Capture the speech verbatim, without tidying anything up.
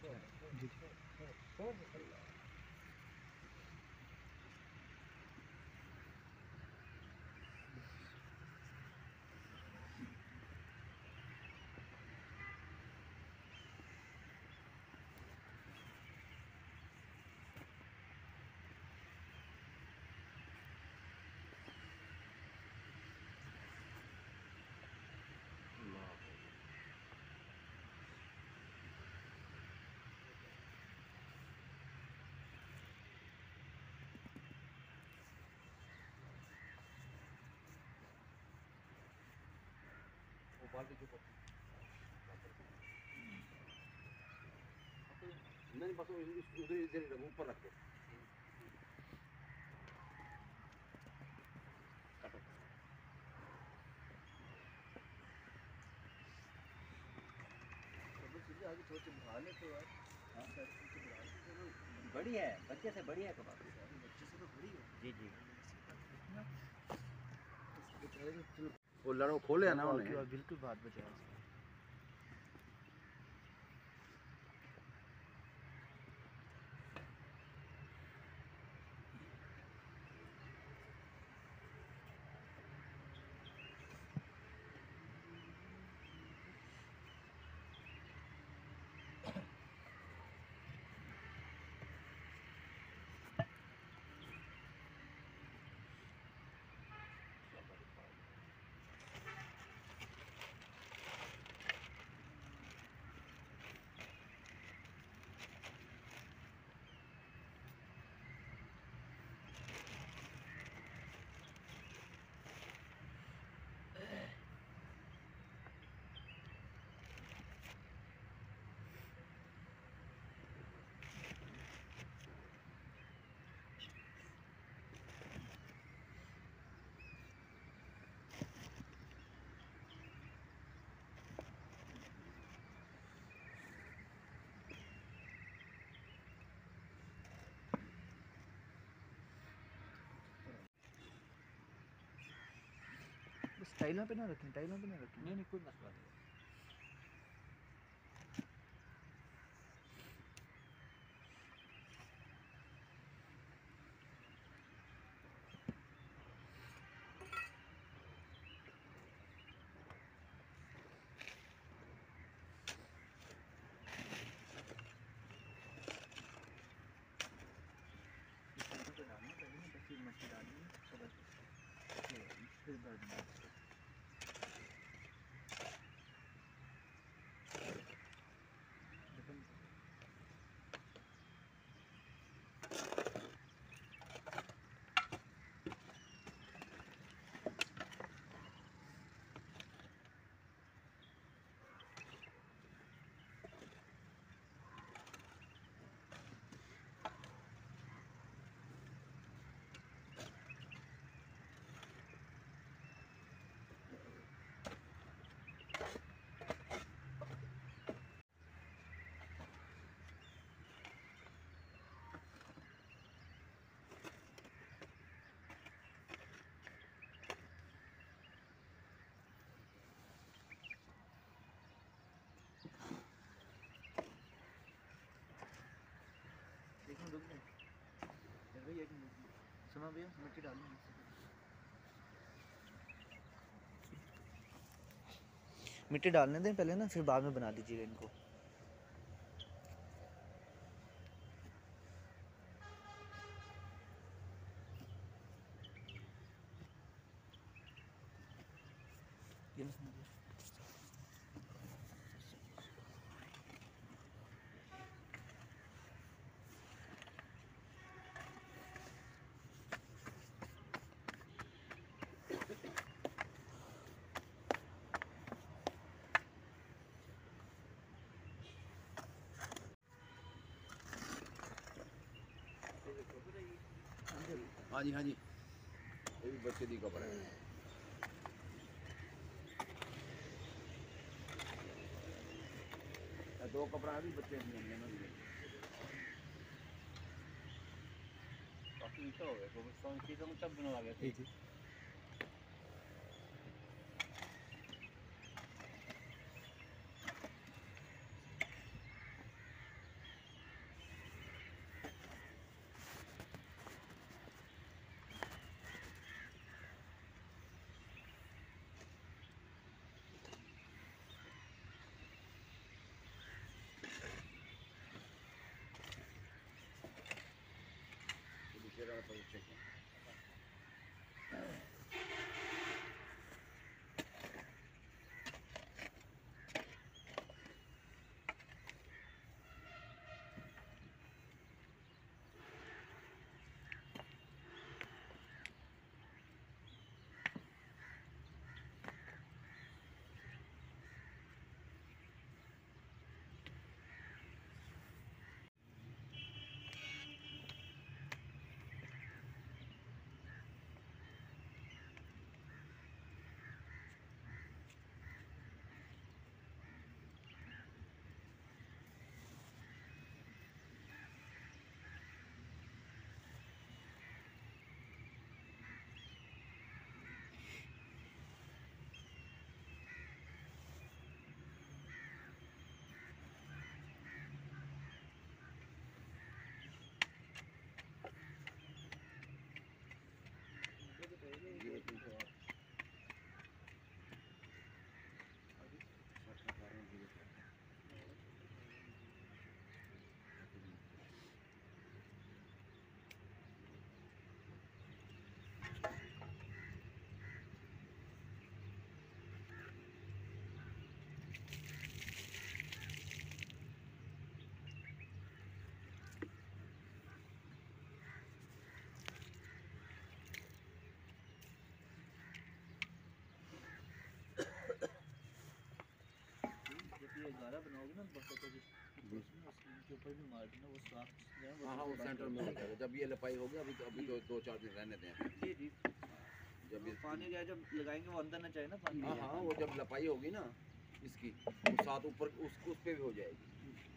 नहीं बस उधर इधर ऊपर रख दो। बड़ी है, बच्चे से बड़ी है कबाब, बच्चे से तो बड़ी है। जी जी वो लड़ो खोले ना उन्हें, बिल्कुल बात बचा। टाइलों पे ना रखें, टाइलों पे ना रखें। नहीं नहीं कोई मसला नहीं। मट्टी डालनी है फिर भर देना। सुना भैया मिट्टी डालनी है। मिट्टी डालने दें पहले ना, फिर बाद में बना दीजिएगा इनको। हाँ जी हाँ जी, ये भी बच्चे दी कपड़ा है। दो कपड़ा भी बच्चे दिए काफी ऊंचा हो गया, गोबरस्तान चीज़ों में तब बनवा गया थी। गारा बनाओगे ना बस तो उसमें उसके ऊपर भी मार देना वो साफ जो है वो हाँ हाँ वो सेंटर में हो जाएगा। जब ये लपाई होगी अभी तो अभी तो दो चार दिन रहने दें। जी जी जब ये पानी क्या जब लगाएंगे वो अंदर ना जाए ना पानी। हाँ हाँ वो जब लपाई होगी ना इसकी वो साथ ऊपर उस उस पे भी हो जाएगी।